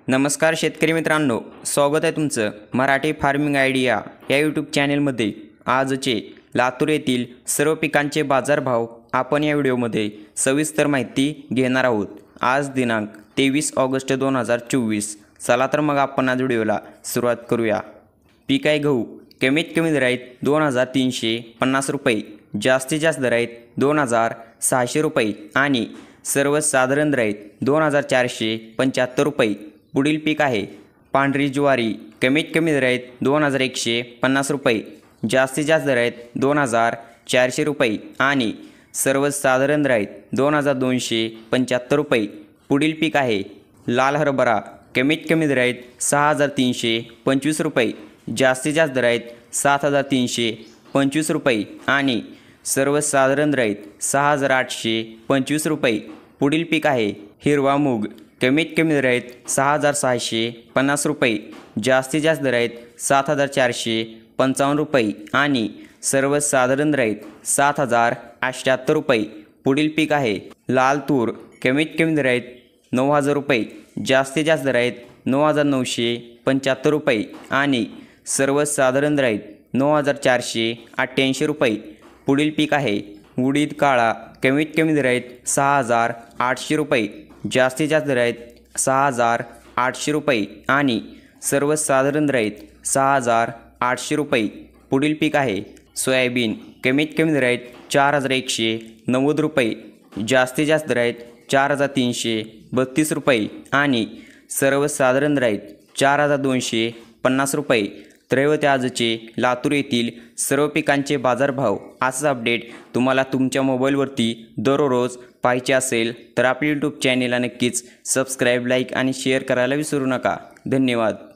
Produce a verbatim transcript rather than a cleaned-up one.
नमस्कार शेतकरी मित्रांनो, स्वागत आहे तुमचं मराठी फार्मिंग आयडिया या यूट्यूब चॅनेलमध्ये। आजचे लातूर येथील सर्व पिकांचे बाजारभाव आपण या व्हिडिओमध्ये सविस्तर माहिती घेणार आहोत। आज दिनांक तेवीस ऑगस्ट दोन हजार चोवीस। चला तर मग आपण आज व्हिडिओला सुरुवात करूया। पीक आहे गहू, कमीत कमी दर आहेत दोन हजार तीनशे पन्नास रुपये, जास्तीत जास्त दर आहेत दोन हजार सहाशे रुपये आणि सर्वसाधारण दर आहेत दोन हजार चारशे पंच्याहत्तर रुपये। पुढील पीक आहे पांढरी ज्वारी, कमीत कमी दर आहेत दोन हजार एकशे पन्नास रुपये, जास्तीत जास्त दर आहेत दोन हजार चारशे रुपये आणि सर्वसाधारण दर आहेत दोन हजार दोनशे पंच्याहत्तर रुपये। पुढील पीक आहे लाल हरभरा, कमीत कमी दर आहेत सहा हजार तीनशे पंचवीस रुपये, जास्तीत जास्त दर आहेत सात हजार तीनशे पंचवीस रुपये आणि सर्वसाधारण दर आहेत सहा हजार आठशे पंचवीस रुपये। पुढील पीक आहे हिरवा मूग, कमीत कमी दर आहेत सहा हजार सहाशे पन्नास रुपये, जास्तीत जास्त दर आहेत सात हजार चारशे पंचावन्न रुपये आणि सर्वसाधारण दर आहेत सात हजार अठ्ठ्याहत्तर रुपये। पुढील पीक आहे लाल तूर, कमीत कमी दर आहेत नऊ हजार रुपये, जास्तीत जास्त दर आहेत नऊ हजार नऊशे पंच्याहत्तर रुपये आणि सर्वसाधारण दर आहेत नऊ हजार चारशे अठ्ठ्याऐंशी रुपये। पुढील पीक आहे उडीद काळा, कमीत कमी दर आहेत सहा हजार आठशे रुपये, जास्तीत जास्त दर आहेत सहा हजार आठशे रुपये आणि सर्वसाधारण दर आहेत सहा हजार आठशे रुपये। पुढील पीक आहे सोयाबीन, कमीत कमी दर आहेत चार हजार एकशे नव्वद रुपये, जास्तीत जास्त दर आहेत चार हजार तीनशे बत्तीस रुपये आणि सर्वसाधारण दर आहेत चार हजार दोनशे पन्नास रुपये। तर होते आजचे लातूर येथील सर्व पिकांचे बाजारभाव। असाच अपडेट तुम्हाला तुमच्या मोबाईलवरती दररोज पाहायचे असेल तर आपल्या यूट्यूब चॅनेलला नक्कीच सबस्क्राईब, लाईक आणि शेअर करायला विसरू नका। धन्यवाद।